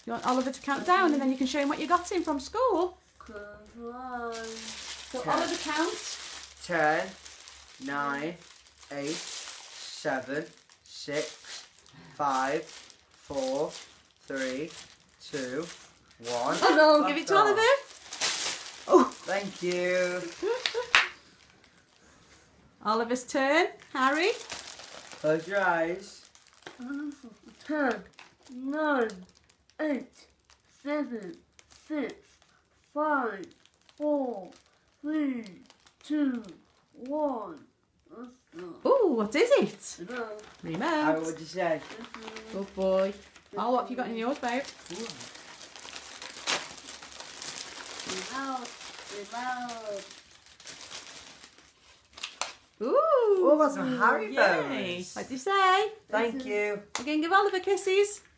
You want Oliver to count down and then you can show him what you got him from school. So Oliver count. 10, 9, 8, 7, 6, 5, 4, 3, 2, 1. Oh no, give it to Oliver. Oh, thank you. Oliver's turn. Harry. Close your eyes. 10, 9, 8, 7, 6, 5, 4, 3, 2, 1. Oh, what is it? Remote. Harry, Remote. what'd you say? Good boy. Oh, what have you got in yours, babe? Remote. Remote. Ooh. Oh, that's some Harry Yay. bows. What did you say? Thank you. We're going to give Oliver kisses.